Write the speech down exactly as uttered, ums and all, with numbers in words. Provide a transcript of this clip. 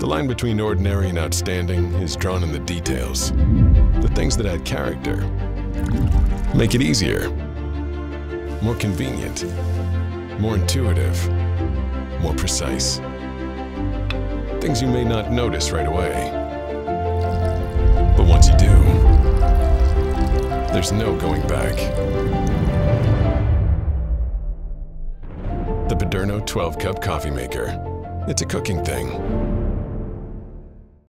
The line between ordinary and outstanding is drawn in the details. The things that add character make it easier, more convenient, more intuitive, more precise. Things you may not notice right away. But once you do, there's no going back. The PADERNO twelve cup coffee maker. It's a cooking thing.